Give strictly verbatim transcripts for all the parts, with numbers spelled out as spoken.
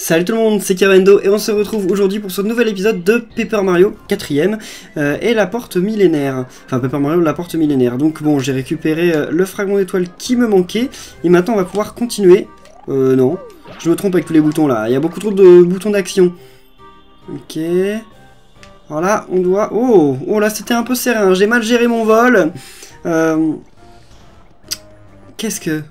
Salut tout le monde, c'est Kevendo et on se retrouve aujourd'hui pour ce nouvel épisode de Paper Mario, quatrième, euh, et la porte millénaire. Enfin, Paper Mario, la porte millénaire. Donc bon, j'ai récupéré euh, le fragment d'étoile qui me manquait, et maintenant on va pouvoir continuer. Euh, non, je me trompe avec tous les boutons là, il y a beaucoup trop de boutons d'action. Ok... Alors là, on doit... Oh, oh là, c'était un peu serré, hein. J'ai mal géré mon vol. Euh... Qu'est-ce que...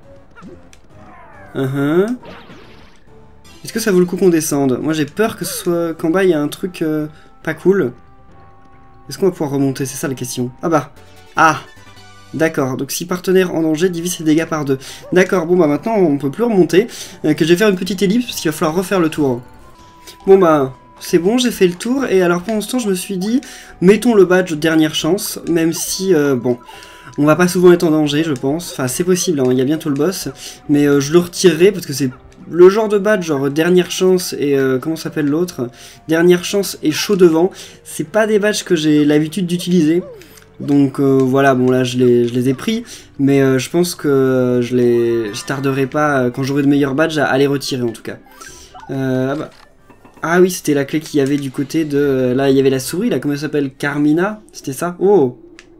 Uh-huh. Est-ce que ça vaut le coup qu'on descende? Moi j'ai peur que ce soit qu'en bas il y a un truc euh, pas cool. Est-ce qu'on va pouvoir remonter? C'est ça la question. Ah bah. Ah. D'accord. Donc si partenaire en danger divise ses dégâts par deux. D'accord. Bon bah maintenant on peut plus remonter. Euh, que je vais faire une petite ellipse parce qu'il va falloir refaire le tour. Bon bah c'est bon, j'ai fait le tour. Et alors pendant ce temps je me suis dit mettons le badge dernière chance. Même si euh, bon. On va pas souvent être en danger je pense. Enfin c'est possible, hein, il y a bientôt le boss. Mais euh, je le retirerai parce que c'est le genre de badge, genre dernière chance et euh, comment s'appelle l'autre, dernière chance et chaud devant, c'est pas des badges que j'ai l'habitude d'utiliser. Donc euh, voilà, bon là je les, je les ai pris, mais euh, je pense que je les je tarderai pas euh, quand j'aurai de meilleurs badges à, à les retirer en tout cas. Euh, ah, bah. Ah oui, c'était la clé qu'il y avait du côté de... Euh, là il y avait la souris, là comment elle s'appelle, Carmina, c'était ça? Oh.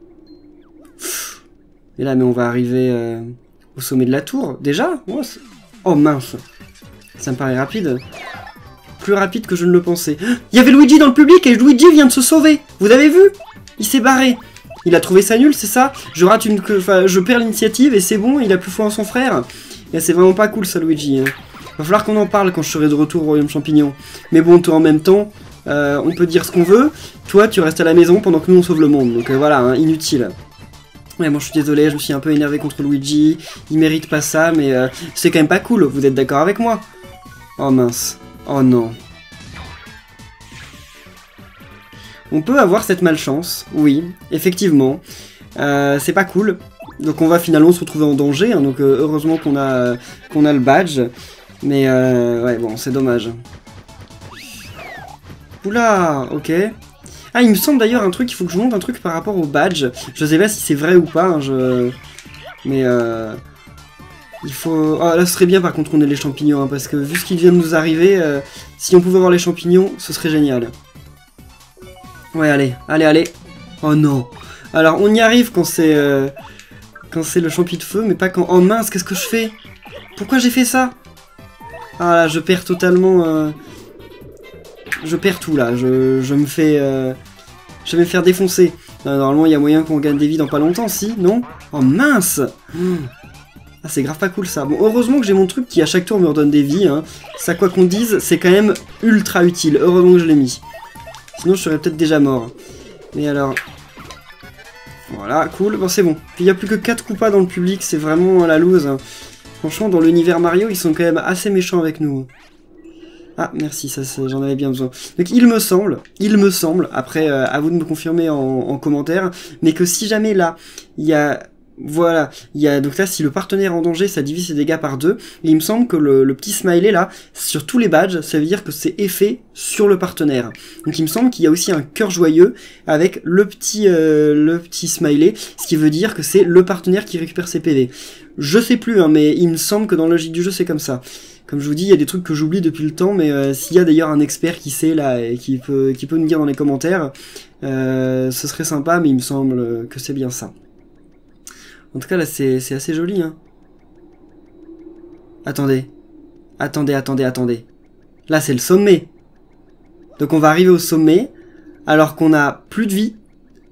Et là mais on va arriver euh, au sommet de la tour, déjà? Oh, oh mince. Ça me paraît rapide. Plus rapide que je ne le pensais. Il y avait Luigi dans le public et Luigi vient de se sauver. Vous avez vu? Il s'est barré. Il a trouvé ça nul, c'est ça? Je rate une... Enfin, je perds l'initiative et c'est bon, il a plus foi en son frère. Et c'est vraiment pas cool ça, Luigi. Hein. Va falloir qu'on en parle quand je serai de retour au Royaume Champignon. Mais bon, toi en même temps, euh, on peut dire ce qu'on veut. Toi, tu restes à la maison pendant que nous on sauve le monde. Donc euh, voilà, hein, inutile. Ouais, bon, je suis désolé, je me suis un peu énervé contre Luigi. Il mérite pas ça, mais euh, c'est quand même pas cool. Vous êtes d'accord avec moi? Oh mince. Oh non. On peut avoir cette malchance, oui, effectivement. Euh, c'est pas cool. Donc on va finalement se retrouver en danger. Hein, donc euh, heureusement qu'on a, euh, qu'on a le badge. Mais euh, ouais, bon, c'est dommage. Oula, ok. Ah, il me semble d'ailleurs un truc, il faut que je monte un truc par rapport au badge. Je sais pas si c'est vrai ou pas, hein, je... Mais euh... il faut... Ah, là, ce serait bien par contre qu'on ait les champignons, hein, parce que vu ce qui vient de nous arriver, euh, si on pouvait avoir les champignons, ce serait génial. Ouais, allez, allez, allez. Oh non. Alors, on y arrive quand c'est... Euh... Quand c'est le champi de feu, mais pas quand... Oh mince, qu'est-ce que je fais? Pourquoi j'ai fait ça? Ah là, je perds totalement... Euh... Je perds tout là, je, je me fais... Euh... Je vais me faire défoncer. Euh, normalement, il y a moyen qu'on gagne des vies dans pas longtemps, si, non? Oh mince. mmh. Ah, c'est grave pas cool ça. Bon, heureusement que j'ai mon truc qui à chaque tour me redonne des vies. Hein. Ça, quoi qu'on dise, c'est quand même ultra utile. Heureusement que je l'ai mis. Sinon, je serais peut-être déjà mort. Mais alors... Voilà, cool. Bon, c'est bon. Puis il n'y a plus que quatre coupas dans le public, c'est vraiment la loose. Hein. Franchement, dans l'univers Mario, ils sont quand même assez méchants avec nous. Ah, merci, ça j'en avais bien besoin. Donc il me semble, il me semble, après euh, à vous de me confirmer en, en commentaire, mais que si jamais là, il y a... Voilà, il y a donc là si le partenaire est en danger, ça divise ses dégâts par deux. Et il me semble que le, le petit smiley là, sur tous les badges, ça veut dire que c'est effet sur le partenaire. Donc il me semble qu'il y a aussi un cœur joyeux avec le petit euh, le petit smiley, ce qui veut dire que c'est le partenaire qui récupère ses P V. Je sais plus, hein, mais il me semble que dans la logique du jeu c'est comme ça. Comme je vous dis, il y a des trucs que j'oublie depuis le temps, mais euh, s'il y a d'ailleurs un expert qui sait là et qui peut qui peut nous dire dans les commentaires, euh, ce serait sympa, mais il me semble que c'est bien ça. En tout cas, là, c'est assez joli, hein. Attendez. Attendez, attendez, attendez. Là, c'est le sommet. Donc, on va arriver au sommet, alors qu'on a plus de vie.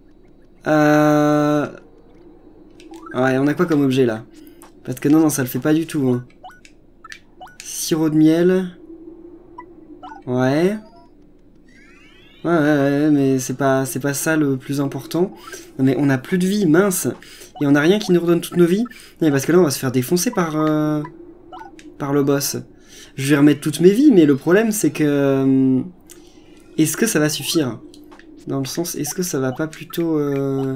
Euh... Ouais, on a quoi comme objet, là? Parce que non, non, ça le fait pas du tout, hein. Sirop de miel. Ouais. Ouais, ouais, ouais, mais c'est pas, c'est pas ça le plus important. Non, mais on a plus de vie, mince. Et on a rien qui nous redonne toutes nos vies. Non, parce que là, on va se faire défoncer par, euh, par le boss. Je vais remettre toutes mes vies, mais le problème, c'est que... Euh, est-ce que ça va suffire? Dans le sens, est-ce que ça va pas plutôt... Euh...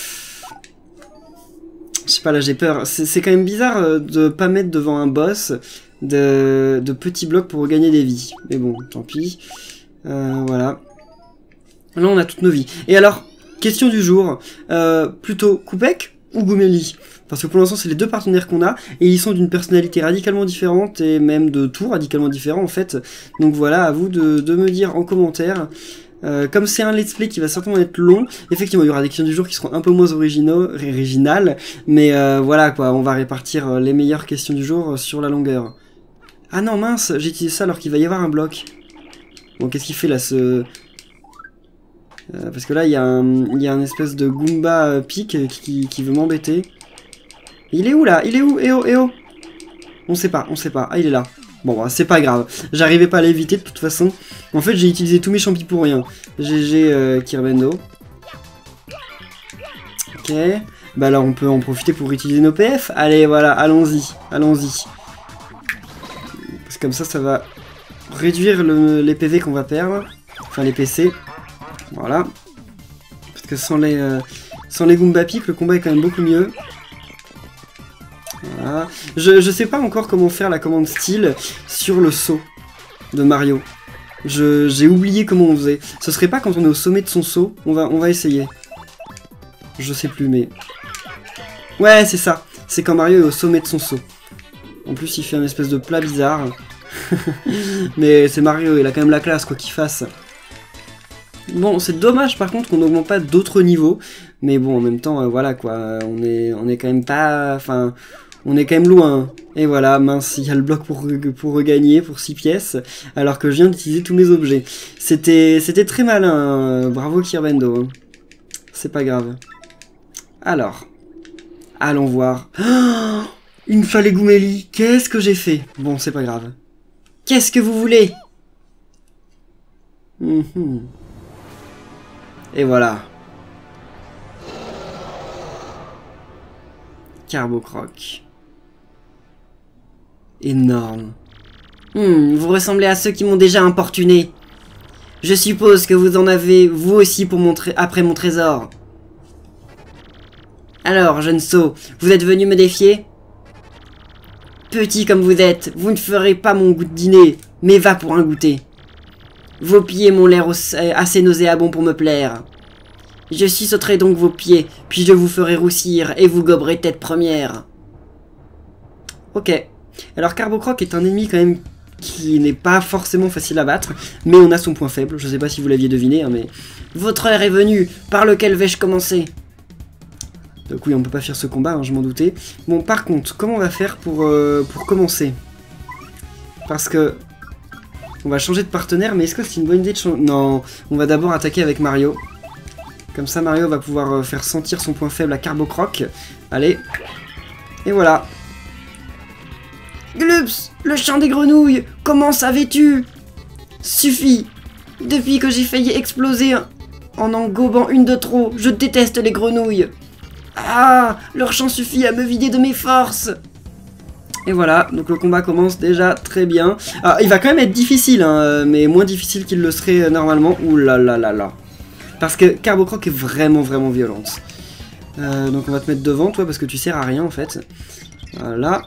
Je sais pas, là, j'ai peur. C'est quand même bizarre de pas mettre devant un boss de, de petits blocs pour gagner des vies. Mais bon, tant pis. Euh, voilà. Là, on a toutes nos vies. Et alors, question du jour. Euh, plutôt Koupek ou Goumeli? Parce que pour l'instant, c'est les deux partenaires qu'on a, et ils sont d'une personnalité radicalement différente, et même de tout radicalement différent, en fait. Donc voilà, à vous de, de me dire en commentaire. Euh, comme c'est un let's play qui va certainement être long, effectivement, il y aura des questions du jour qui seront un peu moins originaux, originales, mais euh, voilà, quoi, on va répartir les meilleures questions du jour sur la longueur. Ah non, mince, j'ai utilisé ça alors qu'il va y avoir un bloc. Bon, qu'est-ce qu'il fait, là, ce... Euh, parce que là, il y a un, il y a un espèce de Goomba euh, pique qui, qui veut m'embêter. Il est où là? Il est où? Eh oh, eh oh. On sait pas, on sait pas. Ah, il est là. Bon, bah, c'est pas grave. J'arrivais pas à l'éviter de toute façon. En fait, j'ai utilisé tous mes champis pour rien. G G euh, Kirbendo. Ok. Bah là, on peut en profiter pour utiliser nos P F. Allez, voilà, allons-y. Allons-y. Parce que comme ça, ça va réduire le, les P V qu'on va perdre. Enfin, les P C. Voilà. Parce que sans les, euh, sans les Goomba Pick, le combat est quand même beaucoup mieux. Voilà. Je, je sais pas encore comment faire la commande style sur le saut de Mario. J'ai oublié comment on faisait. Ce serait pas quand on est au sommet de son saut? On va, on va essayer. Je sais plus, mais... Ouais, c'est ça. C'est quand Mario est au sommet de son saut. En plus, il fait un espèce de plat bizarre. Mais c'est Mario, il a quand même la classe, quoi qu'il fasse. Bon, c'est dommage par contre qu'on n'augmente pas d'autres niveaux. Mais bon, en même temps, euh, voilà quoi. On est, on est quand même pas... Enfin... On est quand même loin. Et voilà, mince, il y a le bloc pour, pour regagner, pour six pièces, alors que je viens d'utiliser tous mes objets. C'était c'était très malin, bravo Kirbendo. C'est pas grave. Alors, allons voir. Oh, une Falégoumélie, qu'est-ce que j'ai fait? Bon, c'est pas grave. Qu'est-ce que vous voulez? mm-hmm. Et voilà. Carbocroc. Énorme. Hmm, vous ressemblez à ceux qui m'ont déjà importuné. Je suppose que vous en avez, vous aussi, pour montrer après mon trésor. Alors, jeune sot, vous êtes venu me défier? Petit comme vous êtes, vous ne ferez pas mon goût de dîner, mais va pour un goûter. Vos pieds m'ont l'air assez nauséabonds pour me plaire. Je suçoterai donc vos pieds, puis je vous ferai roussir et vous goberez tête première. Ok. Alors Carbocroc est un ennemi quand même qui n'est pas forcément facile à battre, mais on a son point faible, je sais pas si vous l'aviez deviné, hein, mais... Votre heure est venue, par lequel vais-je commencer? Donc oui, on peut pas faire ce combat, hein, je m'en doutais. Bon, par contre, comment on va faire pour, euh, pour commencer? Parce que... On va changer de partenaire, mais est-ce que c'est une bonne idée de changer? Non, on va d'abord attaquer avec Mario. Comme ça, Mario va pouvoir euh, faire sentir son point faible à Carbocroc. Allez. Et voilà. Glups, le chant des grenouilles, comment savais-tu? Suffit. Depuis que j'ai failli exploser en en gobant une de trop, je déteste les grenouilles. Ah, leur chant suffit à me vider de mes forces. Et voilà, donc le combat commence déjà très bien. Ah, il va quand même être difficile, hein, mais moins difficile qu'il le serait normalement. Ouh là là là là. Parce que Carbocroc est vraiment vraiment violente. Euh, donc on va te mettre devant, toi, parce que tu sers à rien en fait. Voilà.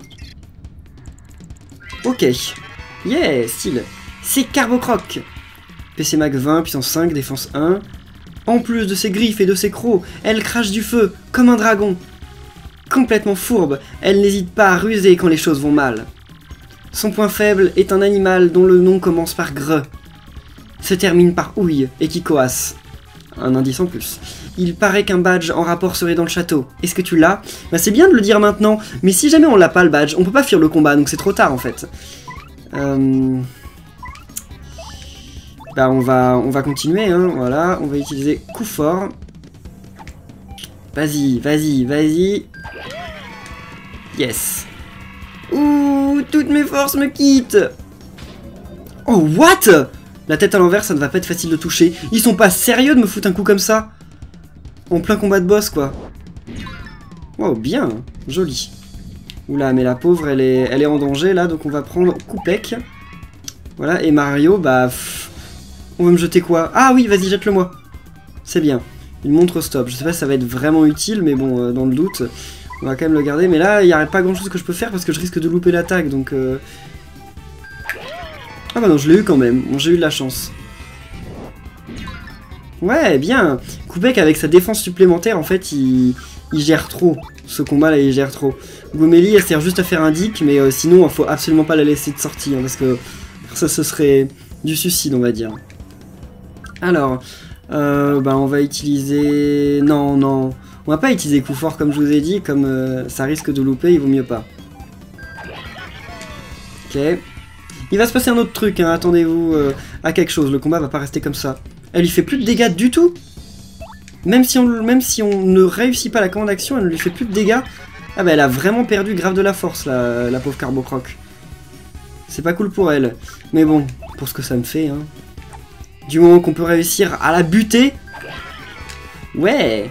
Ok. Yeah, style. C'est Carbocroc. P C Mag vingt, puissance cinq, défense un. En plus de ses griffes et de ses crocs, elle crache du feu, comme un dragon. Complètement fourbe, elle n'hésite pas à ruser quand les choses vont mal. Son point faible est un animal dont le nom commence par gre, se termine par ouille et qui coasse. Un indice en plus. Il paraît qu'un badge en rapport serait dans le château. Est-ce que tu l'as? Bah c'est bien de le dire maintenant, mais si jamais on l'a pas le badge, on peut pas fuir le combat, donc c'est trop tard en fait. Euh... Bah on va, on va continuer, hein, voilà, on va utiliser coup fort. Vas-y, vas-y, vas-y. Yes. Ouh, toutes mes forces me quittent. Oh, what? La tête à l'envers, ça ne va pas être facile de toucher. Ils sont pas sérieux de me foutre un coup comme ça? En plein combat de boss, quoi. Oh, bien, joli. Oula, mais la pauvre, elle est, elle est en danger, là, donc on va prendre Coupec. Voilà, et Mario, bah... Pff, on va me jeter quoi? Ah oui, vas-y, jette-le moi. C'est bien. Une montre stop. Je sais pas si ça va être vraiment utile, mais bon, euh, dans le doute, on va quand même le garder. Mais là, il n'y a pas grand-chose que je peux faire parce que je risque de louper l'attaque, donc... Euh... Ah bah non, je l'ai eu quand même. Bon, j'ai eu de la chance. Ouais, bien. Koupek, avec sa défense supplémentaire, en fait, il, il gère trop. Ce combat-là, il gère trop. Gomélie, elle sert juste à faire un dick, mais euh, sinon, il faut absolument pas la laisser de sortie, hein, parce que ça, ce serait du suicide, on va dire. Alors, euh, bah, on va utiliser... Non, non. On va pas utiliser coup fort, comme je vous ai dit, comme euh, ça risque de louper, il vaut mieux pas. Ok. Il va se passer un autre truc, hein, attendez-vous euh, à quelque chose. Le combat va pas rester comme ça. Elle lui fait plus de dégâts du tout. Même si on, même si on ne réussit pas la commande action, elle ne lui fait plus de dégâts. Ah bah elle a vraiment perdu grave de la force, la, la pauvre Carbocroc. C'est pas cool pour elle. Mais bon, pour ce que ça me fait, hein. Du moment qu'on peut réussir à la buter. Ouais.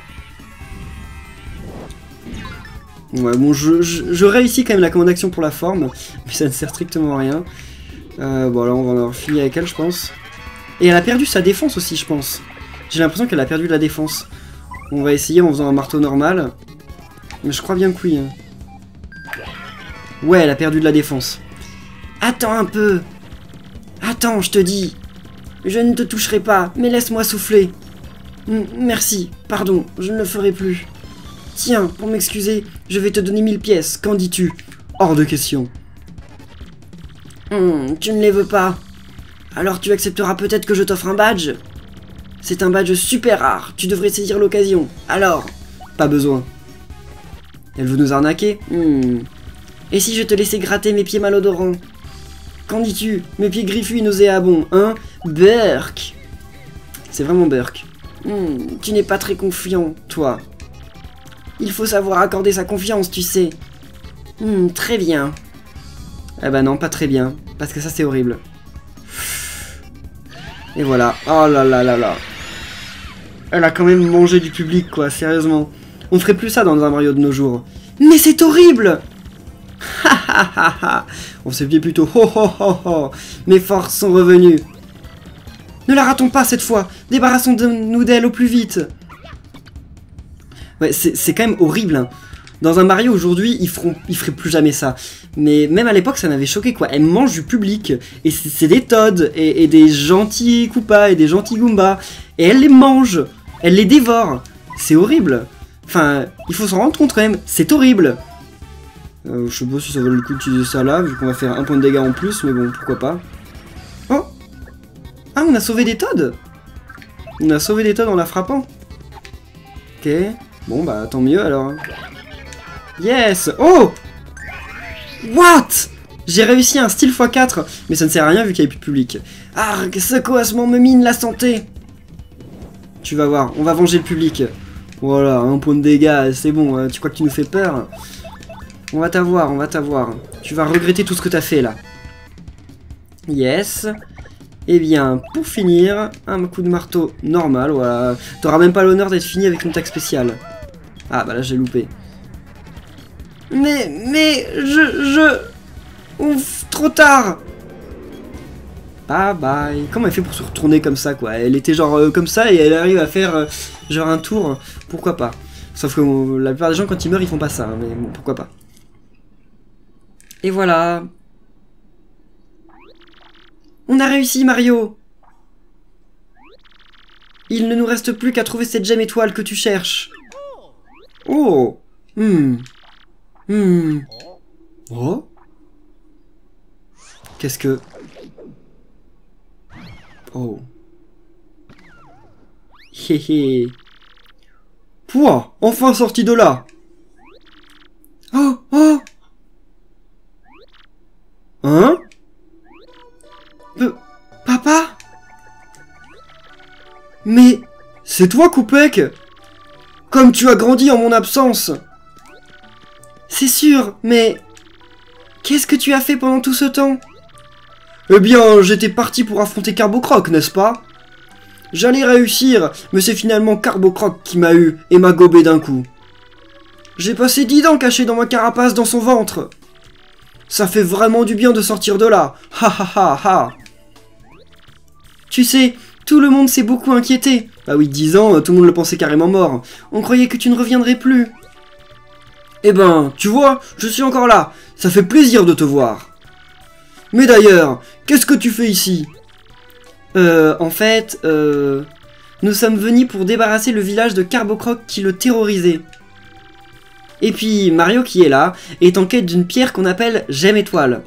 Ouais, bon, je, je, je réussis quand même la commande action pour la forme. Mais ça ne sert strictement à rien. Euh, bon, là, on va en avoir fini avec elle, je pense. Et elle a perdu sa défense aussi, je pense. J'ai l'impression qu'elle a perdu de la défense. On va essayer en faisant un marteau normal. Mais je crois bien que oui. Ouais, elle a perdu de la défense. Attends un peu. Attends, je te dis. Je ne te toucherai pas, mais laisse-moi souffler. M- merci, pardon, je ne le ferai plus. Tiens, pour m'excuser, je vais te donner mille pièces, qu'en dis-tu? Hors de question. Hmm, tu ne les veux pas. Alors tu accepteras peut-être que je t'offre un badge? C'est un badge super rare, tu devrais saisir l'occasion. Alors? Pas besoin. Elle veut nous arnaquer? Hmm. Et si je te laissais gratter mes pieds malodorants? Qu'en dis-tu? Mes pieds griffus et nauséabonds, hein? Burk. C'est vraiment Burk. Hmm, tu n'es pas très confiant, toi. Il faut savoir accorder sa confiance, tu sais. Hmm, très bien. Eh ben non, pas très bien. Parce que ça, c'est horrible. Et voilà. Oh là là là là. Elle a quand même mangé du public, quoi, sérieusement. On ferait plus ça dans un Mario de nos jours. Mais c'est horrible! Ha ha ha ha! On s'est dit plutôt ho ho ho ho! Mes forces sont revenues. Ne la ratons pas cette fois! Débarrassons-nous d'elle au plus vite! Ouais, c'est quand même horrible, hein. Dans un Mario aujourd'hui, ils feront, ils feraient plus jamais ça. Mais même à l'époque, ça m'avait choqué, quoi. Elle mange du public. Et c'est des Toads, et, et des gentils Koopas, et des gentils Goombas. Et elle les mange. Elle les dévore. C'est horrible. Enfin, il faut s'en rendre compte quand même. C'est horrible. Euh, je sais pas si ça vaut le coup d'utiliser ça là, vu qu'on va faire un point de dégâts en plus, mais bon, pourquoi pas. Oh! Ah, on a sauvé des Toads! On a sauvé des Toads en la frappant. Ok. Bon, bah, tant mieux alors. Yes! Oh! What? J'ai réussi un style fois quatre, mais ça ne sert à rien vu qu'il n'y a plus de public. Arg, ce coassement me mine la santé! Tu vas voir, on va venger le public. Voilà, un point de dégâts, c'est bon, hein. Tu crois que tu nous fais peur? On va t'avoir, on va t'avoir. Tu vas regretter tout ce que t'as fait là. Yes. Et bien, pour finir, un coup de marteau normal, voilà. T'auras même pas l'honneur d'être fini avec une attaque spéciale. Ah bah là j'ai loupé. Mais, mais, je, je... Ouf, trop tard. Bye bye. Comment elle fait pour se retourner comme ça, quoi? Elle était genre euh, comme ça et elle arrive à faire euh, genre un tour. Pourquoi pas? Sauf que euh, la plupart des gens quand ils meurent ils font pas ça, hein, mais bon, pourquoi pas. Et voilà. On a réussi, Mario. Il ne nous reste plus qu'à trouver cette gemme étoile que tu cherches. Oh. Hmm. Hmm. Oh. Qu'est-ce que... Oh. Hé hé. Pouah, enfin sorti de là. Oh, oh. Hein? P Papa? Mais c'est toi, Koupek? Comme tu as grandi en mon absence. C'est sûr, mais... Qu'est-ce que tu as fait pendant tout ce temps? Eh bien, j'étais parti pour affronter Carbocroc, n'est-ce pas? J'allais réussir, mais c'est finalement Carbocroc qui m'a eu et m'a gobé d'un coup. J'ai passé dix dents cachées dans ma carapace dans son ventre. Ça fait vraiment du bien de sortir de là. Ha ha ha ha. Tu sais, tout le monde s'est beaucoup inquiété. Bah oui, dix ans, tout le monde le pensait carrément mort. On croyait que tu ne reviendrais plus. Eh ben, tu vois, je suis encore là. Ça fait plaisir de te voir. Mais d'ailleurs, qu'est-ce que tu fais ici? Euh, en fait, euh... Nous sommes venus pour débarrasser le village de Carbocroc qui le terrorisait. Et puis Mario qui est là, est en quête d'une pierre qu'on appelle Gemme Étoile.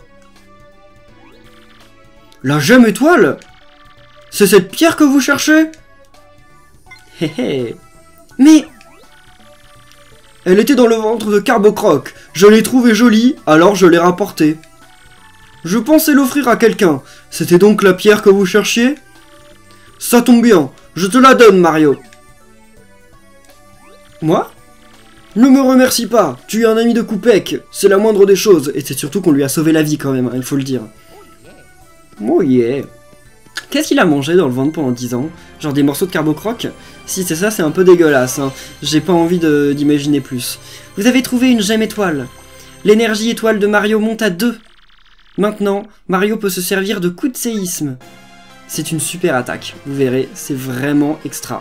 La Gemme Étoile? C'est cette pierre que vous cherchez? Hé hé. Mais... Elle était dans le ventre de Carbocroc. Je l'ai trouvée jolie, alors je l'ai rapportée. Je pensais l'offrir à quelqu'un. C'était donc la pierre que vous cherchiez? Ça tombe bien, je te la donne, Mario. Moi? Ne me remercie pas, tu es un ami de Coupec, c'est la moindre des choses, et c'est surtout qu'on lui a sauvé la vie quand même, hein, il faut le dire. Oh yeah. Qu'est-ce qu'il a mangé dans le ventre pendant dix ans? Genre des morceaux de Carbocroc? Si c'est ça, c'est un peu dégueulasse, hein. J'ai pas envie d'imaginer plus. Vous avez trouvé une Gemme Étoile. L'énergie étoile de Mario monte à deux. Maintenant, Mario peut se servir de coup de séisme. C'est une super attaque, vous verrez, c'est vraiment extra.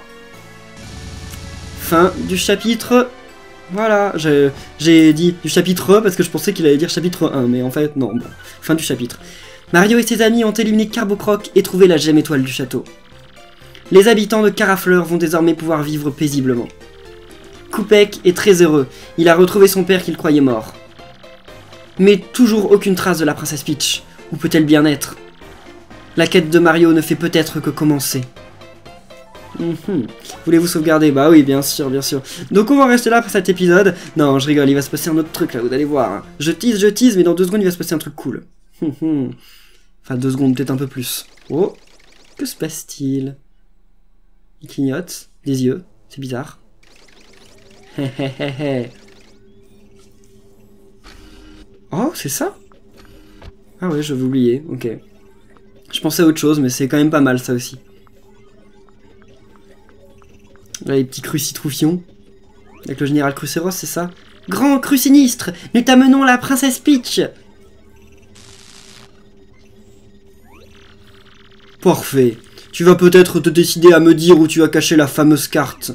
Fin du chapitre... Voilà, j'ai dit du chapitre parce que je pensais qu'il allait dire chapitre un, mais en fait, non, bon. Fin du chapitre. Mario et ses amis ont éliminé Carbocroc et trouvé la Gemme Étoile du château. Les habitants de Carafleur vont désormais pouvoir vivre paisiblement. Coupec est très heureux, il a retrouvé son père qu'il croyait mort. Mais toujours aucune trace de la princesse Peach. Où peut-elle bien être? La quête de Mario ne fait peut-être que commencer. Mm-hmm. Voulez-vous sauvegarder? Bah oui, bien sûr, bien sûr. Donc on va rester là pour cet épisode. Non, je rigole, il va se passer un autre truc là, vous allez voir. Je tease, je tease, mais dans deux secondes il va se passer un truc cool. Enfin, deux secondes, peut-être un peu plus. Oh, que se passe-t-il? Il clignote, des yeux, c'est bizarre. Oh, c'est ça? Ah ouais, j'avais oublié, ok. Je pensais à autre chose, mais c'est quand même pas mal ça aussi. Là, les petits crucitroufions. Avec le général Crucéros, c'est ça? Grand cru sinistre, nous t'amenons la princesse Peach. Parfait. Tu vas peut-être te décider à me dire où tu as caché la fameuse carte.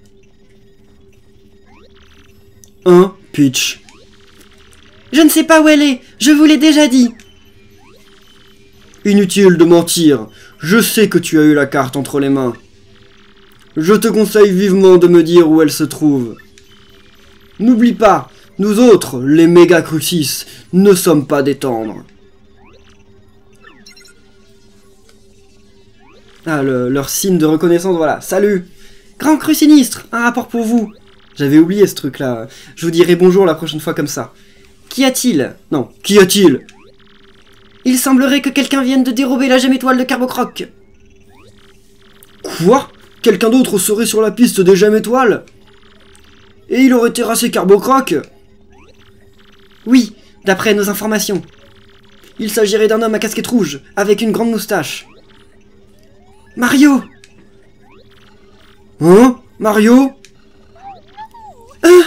Hein, Peach? Je ne sais pas où elle est, je vous l'ai déjà dit. Inutile de mentir, je sais que tu as eu la carte entre les mains. Je te conseille vivement de me dire où elle se trouve. N'oublie pas, nous autres, les méga Crucis, ne sommes pas des tendres. Ah, le, leur signe de reconnaissance, voilà. Salut! Grand cru sinistre, un rapport pour vous. J'avais oublié ce truc-là. Je vous dirai bonjour la prochaine fois comme ça. Qu'y a-t-il? Non, qu'y a-t-il? Il semblerait que quelqu'un vienne de dérober la Gemme Étoile de Carbocroc. Quoi? Quelqu'un d'autre serait sur la piste des Gemmes Étoiles? Et il aurait terrassé Carbocroc? Oui, d'après nos informations. Il s'agirait d'un homme à casquette rouge, avec une grande moustache. Mario! Hein? Mario? Hein?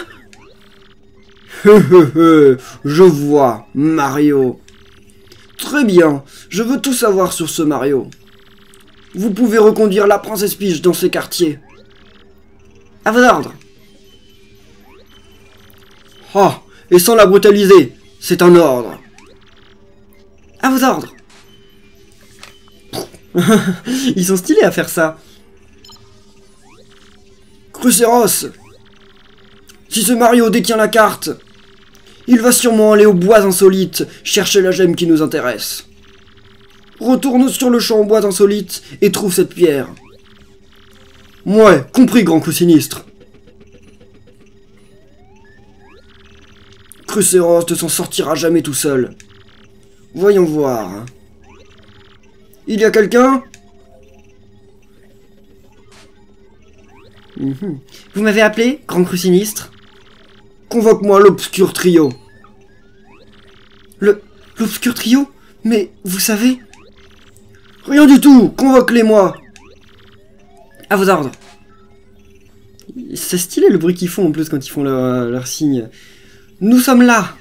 Je vois, Mario. Très bien, je veux tout savoir sur ce Mario. Vous pouvez reconduire la princesse Peach dans ces quartiers. À vos ordres. Ah, et sans la brutaliser, c'est un ordre. À vos ordres. Ils sont stylés à faire ça. Crucéros, si ce Mario détient la carte, il va sûrement aller aux bois insolites chercher la gemme qui nous intéresse. Retourne sur le champ aux bois insolites et trouve cette pierre. Ouais, compris, grand coup sinistre. Crucéros ne s'en sortira jamais tout seul. Voyons voir. Il y a quelqu'un? Mmh. Vous m'avez appelé, grand cru sinistre? Convoque-moi l'obscur trio. Le... l'obscur trio? Mais vous savez... Rien du tout, convoque-les-moi. À vos ordres. C'est stylé le bruit qu'ils font en plus quand ils font leur, leur signe. Nous sommes là.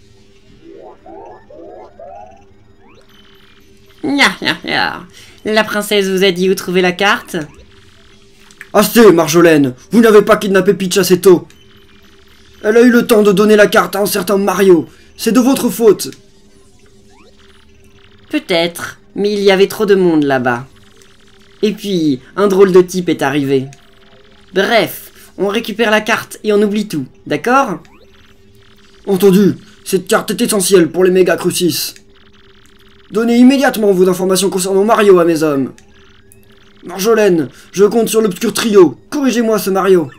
La princesse vous a dit où trouver la carte? Assez, Marjolaine, vous n'avez pas kidnappé Peach assez tôt. Elle a eu le temps de donner la carte à un certain Mario. C'est de votre faute. Peut-être, mais il y avait trop de monde là-bas. Et puis, un drôle de type est arrivé. Bref, on récupère la carte et on oublie tout, d'accord? Entendu, cette carte est essentielle pour les méga Crucis. Donnez immédiatement vos informations concernant Mario à mes hommes. Marjolaine, je compte sur l'obscur trio. Corrigez-moi ce Mario.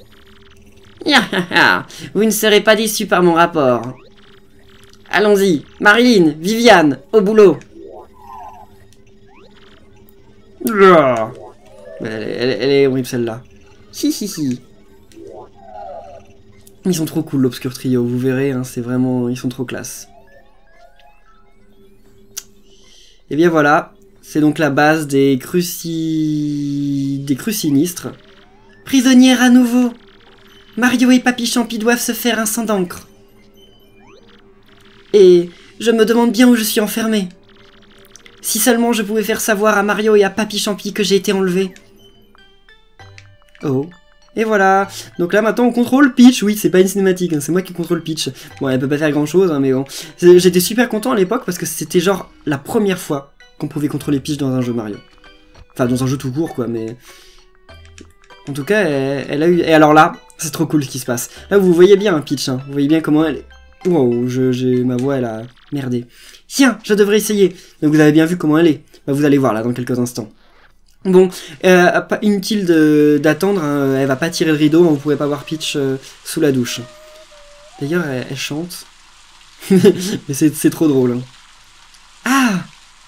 Vous ne serez pas déçus par mon rapport. Allons-y, Marilyn, Viviane, au boulot. Elle, elle, elle est horrible celle-là. Hi hi hi. Ils sont trop cool l'obscur trio, vous verrez, hein, c'est vraiment... Ils sont trop classe. Et bien voilà, c'est donc la base des cruci... des crucinistres. Prisonnière à nouveau. Mario et Papy Champi doivent se faire un sang d'encre. Et je me demande bien où je suis enfermé. Si seulement je pouvais faire savoir à Mario et à Papy Champi que j'ai été enlevé. Oh. Et voilà. Donc là maintenant on contrôle Peach. Oui, c'est pas une cinématique, hein, c'est moi qui contrôle Peach. Bon, elle peut pas faire grand chose, hein, mais bon. J'étais super content à l'époque parce que c'était genre la première fois qu'on pouvait contrôler Peach dans un jeu Mario. Enfin, dans un jeu tout court, quoi, mais... En tout cas, elle, elle a eu... Et alors là, c'est trop cool ce qui se passe. Là, vous voyez bien, hein, Peach, hein. Vous voyez bien comment elle est... Wow, je, j'ai... ma voix, elle a merdé. Tiens, je devrais essayer. Donc vous avez bien vu comment elle est. Bah, vous allez voir, là, dans quelques instants. Bon, euh, pas inutile d'attendre, hein, elle va pas tirer le rideau, vous pourrez pas voir Peach euh, sous la douche. D'ailleurs, elle, elle chante. Mais c'est trop drôle. Hein. Ah!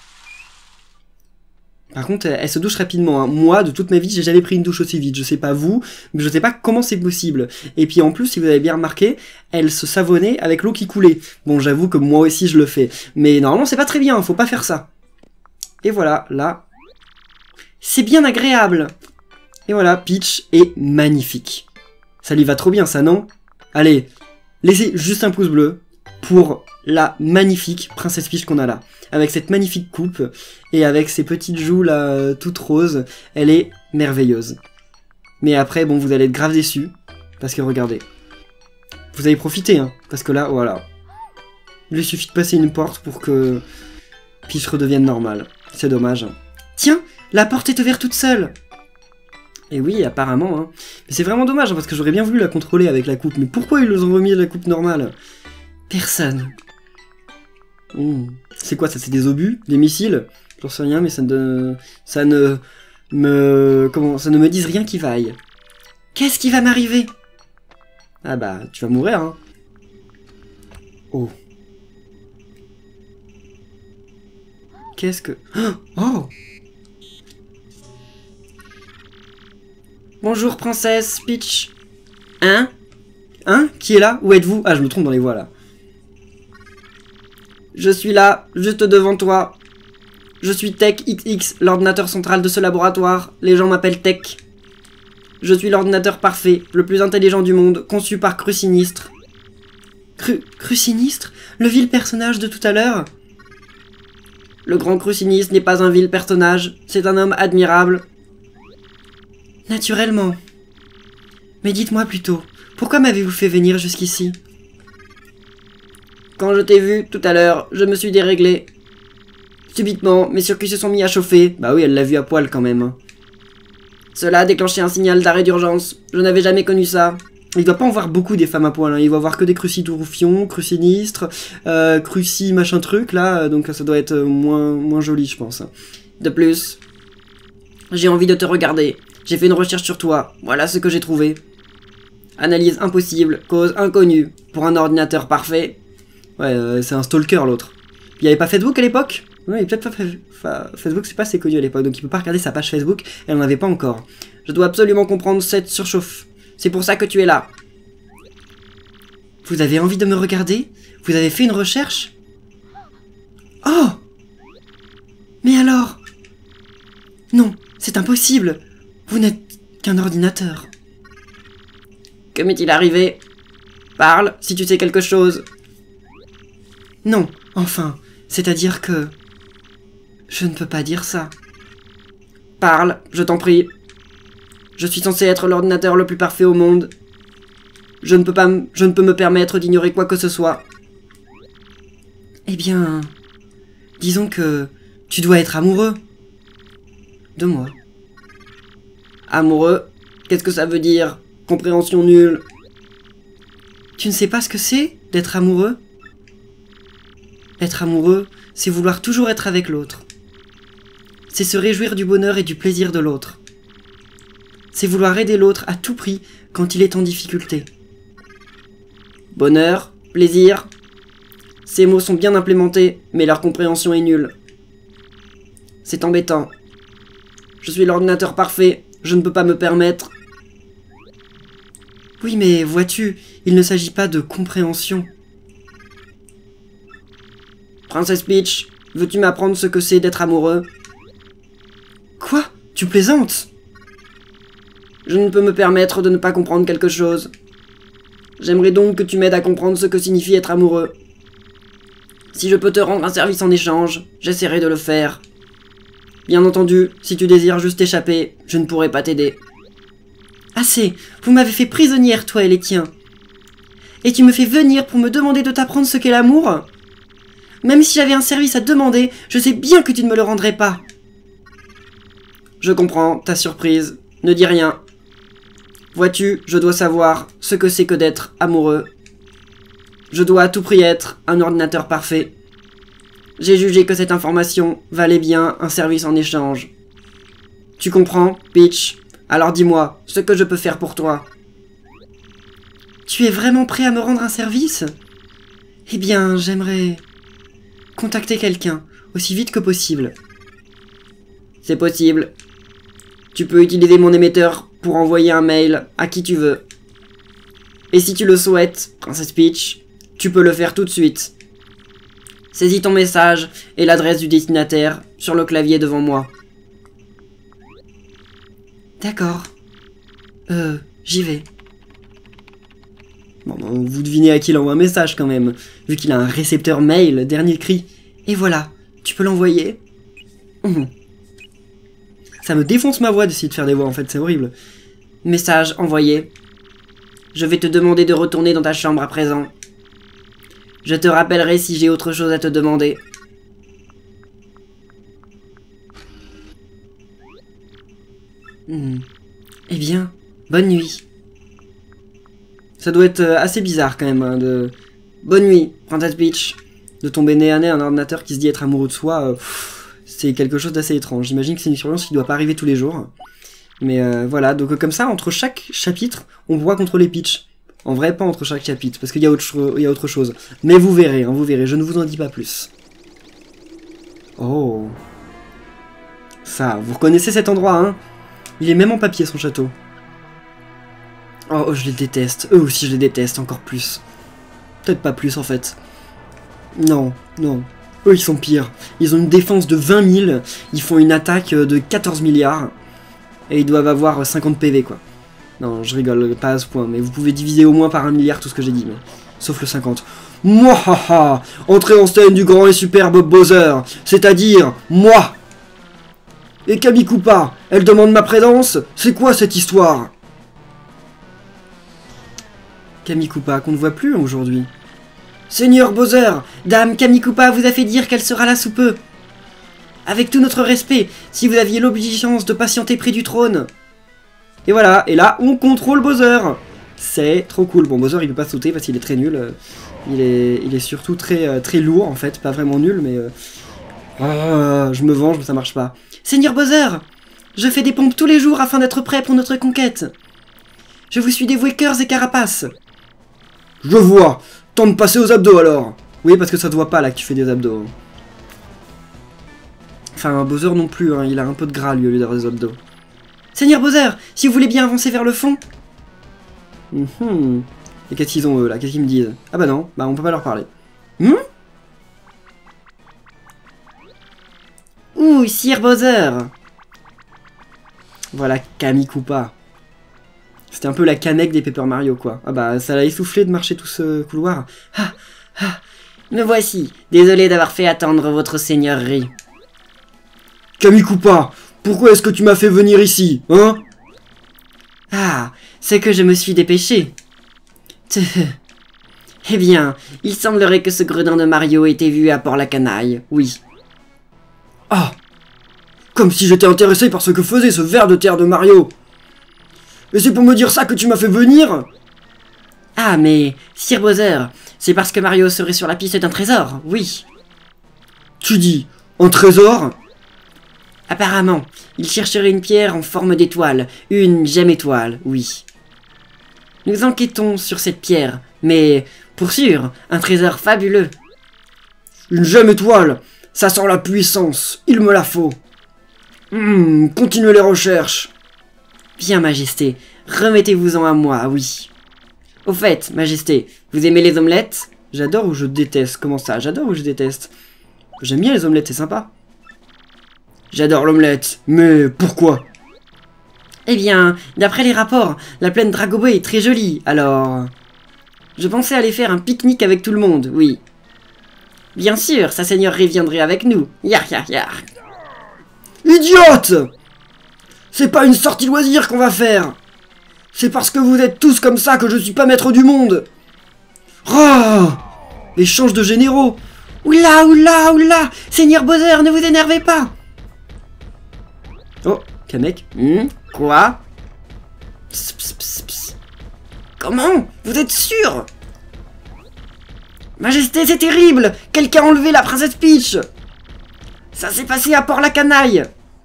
Par contre, elle, elle se douche rapidement. Hein. Moi, de toute ma vie, j'ai jamais pris une douche aussi vite. Je sais pas vous, mais je sais pas comment c'est possible. Et puis en plus, si vous avez bien remarqué, elle se savonnait avec l'eau qui coulait. Bon, j'avoue que moi aussi je le fais. Mais normalement, c'est pas très bien, faut pas faire ça. Et voilà, là... C'est bien agréable. Et voilà, Peach est magnifique. Ça lui va trop bien, ça, non? Allez, laissez juste un pouce bleu pour la magnifique Princesse Peach qu'on a là. Avec cette magnifique coupe et avec ses petites joues là, toutes roses. Elle est merveilleuse. Mais après, bon, vous allez être grave déçus. Parce que regardez. Vous avez profité, hein. Parce que là, voilà. Il lui suffit de passer une porte pour que Peach redevienne normale. C'est dommage. Tiens! La porte est ouverte toute seule. Et oui, apparemment, hein. Mais c'est vraiment dommage, hein, parce que j'aurais bien voulu la contrôler avec la coupe. Mais pourquoi ils nous ont remis la coupe normale? Personne. Mmh. C'est quoi ça? C'est des obus? Des missiles? J'en sais rien, mais ça ne... Ça ne... Me... Comment? Ça ne me dise rien qui vaille. Qu'est-ce qui va m'arriver? Ah bah, tu vas mourir, hein. Oh. Qu'est-ce que... Oh! Bonjour, princesse Peach. Hein? Hein? Qui est là? Où êtes-vous? Ah, je me trompe dans les voix, là. Je suis là, juste devant toi. Je suis Tech X X, l'ordinateur central de ce laboratoire. Les gens m'appellent Tech. Je suis l'ordinateur parfait, le plus intelligent du monde, conçu par Crucinistre. Cru... Crucinistre? Le vil personnage de tout à l'heure? Le grand Crucinistre n'est pas un vil personnage, c'est un homme admirable. Naturellement. Mais dites-moi plutôt, pourquoi m'avez-vous fait venir jusqu'ici? Quand je t'ai vu, tout à l'heure, je me suis déréglé. Subitement, mes circuits se sont mis à chauffer. Bah oui, elle l'a vu à poil quand même. Cela a déclenché un signal d'arrêt d'urgence. Je n'avais jamais connu ça. Il doit pas en voir beaucoup des femmes à poil, hein. Il va voir que des crucitourfions, crucinistres, euh, cruci machin truc, là, donc ça doit être moins, moins joli, je pense. De plus, j'ai envie de te regarder. J'ai fait une recherche sur toi, voilà ce que j'ai trouvé. Analyse impossible, cause inconnue. Pour un ordinateur parfait. Ouais, euh, c'est un stalker l'autre. Il n'y avait pas Facebook à l'époque? Ouais, peut-être pas fait... enfin, Facebook, c'est pas assez connu à l'époque, donc il peut pas regarder sa page Facebook, elle n'en avait pas encore. Je dois absolument comprendre cette surchauffe. C'est pour ça que tu es là. Vous avez envie de me regarder? Vous avez fait une recherche? Oh! Mais alors? Non, c'est impossible. Vous n'êtes qu'un ordinateur. Que m'est-il arrivé? Parle, si tu sais quelque chose. Non, enfin, c'est-à-dire que... Je ne peux pas dire ça. Parle, je t'en prie. Je suis censé être l'ordinateur le plus parfait au monde. Je ne peux pas, je ne peux me permettre d'ignorer quoi que ce soit. Eh bien... Disons que... Tu dois être amoureux. De moi. Amoureux, qu'est-ce que ça veut dire? Compréhension nulle. Tu ne sais pas ce que c'est d'être amoureux? Être amoureux, c'est vouloir toujours être avec l'autre. C'est se réjouir du bonheur et du plaisir de l'autre. C'est vouloir aider l'autre à tout prix quand il est en difficulté. Bonheur, plaisir, ces mots sont bien implémentés, mais leur compréhension est nulle. C'est embêtant. Je suis l'ordinateur parfait, je ne peux pas me permettre. Oui, mais vois-tu, il ne s'agit pas de compréhension. Princess Peach, veux-tu m'apprendre ce que c'est d'être amoureux? Quoi? Tu plaisantes? Je ne peux me permettre de ne pas comprendre quelque chose. J'aimerais donc que tu m'aides à comprendre ce que signifie être amoureux. Si je peux te rendre un service en échange, j'essaierai de le faire. Bien entendu, si tu désires juste échapper, je ne pourrai pas t'aider. Assez, vous m'avez fait prisonnière, toi et les tiens. Et tu me fais venir pour me demander de t'apprendre ce qu'est l'amour? Même si j'avais un service à demander, je sais bien que tu ne me le rendrais pas. Je comprends, ta surprise. Ne dis rien. Vois-tu, je dois savoir ce que c'est que d'être amoureux. Je dois à tout prix être un ordinateur parfait. J'ai jugé que cette information valait bien un service en échange. Tu comprends, Peach? Alors dis-moi, ce que je peux faire pour toi. Tu es vraiment prêt à me rendre un service? Eh bien, j'aimerais contacter quelqu'un, aussi vite que possible. C'est possible. Tu peux utiliser mon émetteur pour envoyer un mail à qui tu veux. Et si tu le souhaites, Princess Peach, tu peux le faire tout de suite. Saisis ton message et l'adresse du destinataire sur le clavier devant moi. D'accord. Euh, j'y vais. Bon, vous devinez à qui il envoie un message quand même, vu qu'il a un récepteur mail, dernier cri. Et voilà, tu peux l'envoyer. Mmh. Ça me défonce ma voix d'essayer de faire des voix en fait, c'est horrible. Message envoyé. Je vais te demander de retourner dans ta chambre à présent. Je te rappellerai si j'ai autre chose à te demander. Hmm. Eh bien, bonne nuit. Ça doit être assez bizarre quand même, hein, de... Bonne nuit, Princess Peach. De tomber nez à nez un ordinateur qui se dit être amoureux de soi, euh, c'est quelque chose d'assez étrange. J'imagine que c'est une expérience qui doit pas arriver tous les jours. Mais euh, voilà, donc comme ça, entre chaque chapitre, on voit contrôler Peach. En vrai, pas entre chaque chapitre, parce qu'il y a autre, il y a autre chose. Mais vous verrez, hein, vous verrez, je ne vous en dis pas plus. Oh. Ça, vous reconnaissez cet endroit, hein? Il est même en papier, son château. Oh, oh, je les déteste. Eux aussi, je les déteste, encore plus. Peut-être pas plus, en fait. Non, non. Eux, ils sont pires. Ils ont une défense de vingt mille, ils font une attaque de quatorze milliards, et ils doivent avoir cinquante P V, quoi. Non, je rigole, pas à ce point, mais vous pouvez diviser au moins par un milliard tout ce que j'ai dit, mais... sauf le cinquante. Mouahaha! Entrée en scène du grand et superbe Bowser, c'est-à-dire, moi! Et Kamikupa, elle demande ma présence? C'est quoi cette histoire? Kamikupa, qu'on ne voit plus aujourd'hui. Seigneur Bowser, Dame Kamikupa vous a fait dire qu'elle sera là sous peu. Avec tout notre respect, si vous aviez l'obligeance de patienter près du trône. Et voilà, et là, on contrôle Bowser. C'est trop cool. Bon, Bowser, il peut pas sauter parce qu'il est très nul. Il est, il est surtout très, très lourd, en fait. Pas vraiment nul, mais... Euh... Oh, je me venge, mais ça marche pas. Seigneur Bowser, je fais des pompes tous les jours afin d'être prêt pour notre conquête. Je vous suis dévoué cœurs et carapaces. Je vois. Temps de passer aux abdos, alors. Oui, parce que ça te voit pas, là, que tu fais des abdos. Enfin, Bowser non plus, hein. Il a un peu de gras, lui, au lieu d'avoir des abdos. Seigneur Bowser, si vous voulez bien avancer vers le fond. Mm-hmm. Et qu'est-ce qu'ils ont, eux, là? Qu'est-ce qu'ils me disent? Ah bah non, bah on peut pas leur parler. Hmm? Ouh, Sire Bowser. Voilà, Kamikupa. C'était un peu la Kamek des Paper Mario, quoi. Ah bah, ça l'a essoufflé de marcher tout ce couloir. Ah, ah, me voici. Désolé d'avoir fait attendre votre seigneurie. Kamikupa, pourquoi est-ce que tu m'as fait venir ici, hein? Ah, c'est que je me suis dépêché. Eh bien, il semblerait que ce gredin de Mario ait été vu à Port-la-Canaille, oui. Ah, comme si j'étais intéressé par ce que faisait ce ver de terre de Mario. Et c'est pour me dire ça que tu m'as fait venir? Ah, mais, Sir Bowser, c'est parce que Mario serait sur la piste d'un trésor, oui. Tu dis, un trésor? Apparemment, il chercherait une pierre en forme d'étoile, une gemme étoile, oui. Nous enquêtons sur cette pierre, mais, pour sûr, un trésor fabuleux. Une gemme étoile, ça sent la puissance, il me la faut. Hum, continuez les recherches. Bien, Majesté, remettez-vous-en à moi, oui. Au fait, Majesté, vous aimez les omelettes? J'adore ou je déteste? Comment ça? J'adore ou je déteste? J'aime bien les omelettes, c'est sympa. J'adore l'omelette, mais pourquoi? Eh bien, d'après les rapports, la plaine Dragobo est très jolie, alors... Je pensais aller faire un pique-nique avec tout le monde, oui. Bien sûr, sa seigneurie viendrait avec nous. Yar yar yar. Idiote! C'est pas une sortie loisir qu'on va faire. C'est parce que vous êtes tous comme ça que je suis pas maître du monde. Ah! Échange de généraux. Oula, oula, oula! Seigneur Bowser, ne vous énervez pas! Oh, Kamek. Hmm? Quoi? Psst, psst, psst, psst. Comment? Vous êtes sûr? Majesté, c'est terrible! Quelqu'un a enlevé la princesse Peach! Ça s'est passé à Port-la-Canaille!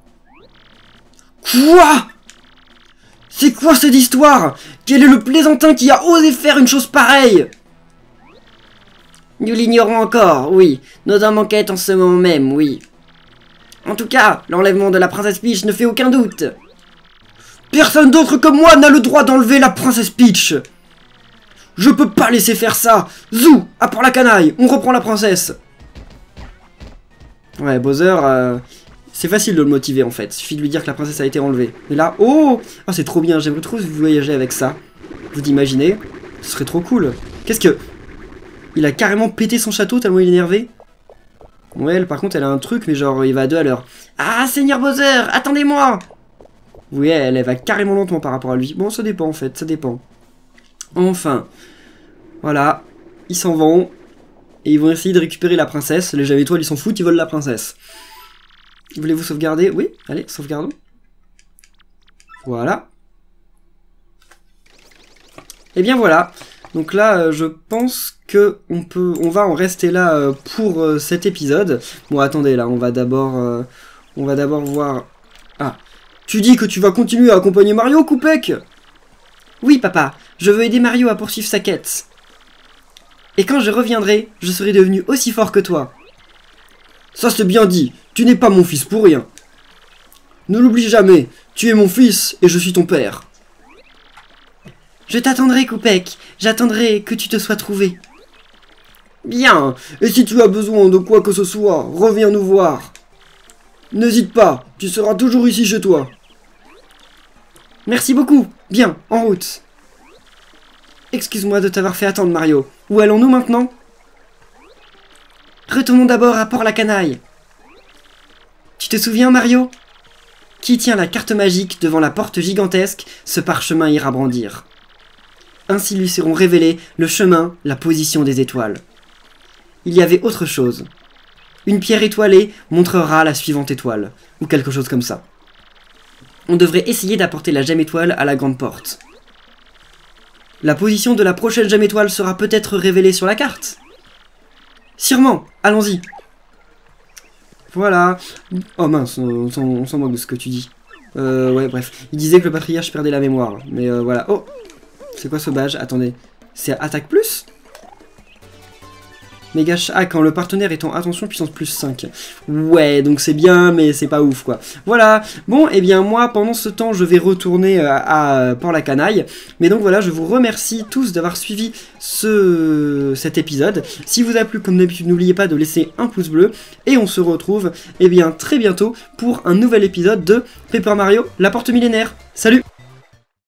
Quoi? C'est quoi cette histoire? Quel est le plaisantin qui a osé faire une chose pareille? Nous l'ignorons encore, oui. Nos hommes enquêtent en ce moment même, oui. En tout cas, l'enlèvement de la princesse Peach ne fait aucun doute. Personne d'autre que moi n'a le droit d'enlever la princesse Peach. Je peux pas laisser faire ça. Zou, à Port-la-Canaille, on reprend la princesse. Ouais, Bowser, euh, c'est facile de le motiver en fait. Il suffit de lui dire que la princesse a été enlevée. Et là, oh, oh c'est trop bien, j'aimerais trop voyager avec ça. Vous imaginez? Ce serait trop cool. Qu'est-ce que... Il a carrément pété son château tellement il est énervé. Ouais, elle, par contre, elle a un truc, mais genre, il va à deux à l'heure. Ah, Seigneur Bowser, attendez-moi! Oui, elle, elle va carrément lentement par rapport à lui. Bon, ça dépend, en fait, ça dépend. Enfin. Voilà. Ils s'en vont. Et ils vont essayer de récupérer la princesse. Les Jam étoiles, ils s'en foutent, ils veulent la princesse. Voulez-vous sauvegarder? Oui, allez, sauvegardons. Voilà. Et bien voilà. Donc là, euh, je pense que on peut, on va en rester là euh, pour euh, cet épisode. Bon, attendez, là, on va d'abord, euh, on va d'abord voir. Ah, tu dis que tu vas continuer à accompagner Mario, Coupec? Oui, papa. Je veux aider Mario à poursuivre sa quête. Et quand je reviendrai, je serai devenu aussi fort que toi. Ça c'est bien dit. Tu n'es pas mon fils pour rien. Ne l'oublie jamais. Tu es mon fils et je suis ton père. Je t'attendrai, Coupec. J'attendrai que tu te sois trouvé. Bien. Et si tu as besoin de quoi que ce soit, reviens nous voir. N'hésite pas. Tu seras toujours ici chez toi. Merci beaucoup. Bien, en route. Excuse-moi de t'avoir fait attendre, Mario. Où allons-nous maintenant? Retournons d'abord à Port-la-Canaille. Tu te souviens, Mario? Qui tient la carte magique devant la porte gigantesque, ce parchemin ira brandir. Ainsi lui seront révélés le chemin, la position des étoiles. Il y avait autre chose. Une pierre étoilée montrera la suivante étoile, ou quelque chose comme ça. On devrait essayer d'apporter la gemme étoile à la grande porte. La position de la prochaine gemme étoile sera peut-être révélée sur la carte. Sûrement, allons-y. Voilà. Oh mince, on s'en moque de ce que tu dis. Euh, ouais, bref. Il disait que le patriarche perdait la mémoire. Mais euh, voilà. Oh, c'est quoi ce badge? Attendez. C'est attaque plus? Méga ah, quand le partenaire est en attention puissance plus cinq. Ouais, donc c'est bien, mais c'est pas ouf, quoi. Voilà. Bon, et eh bien moi, pendant ce temps, je vais retourner à, à Port-la-Canaille. Mais donc voilà, je vous remercie tous d'avoir suivi ce, cet épisode. Si vous a plu, comme d'habitude, n'oubliez pas de laisser un pouce bleu. Et on se retrouve, eh bien, très bientôt pour un nouvel épisode de Paper Mario, la porte millénaire. Salut!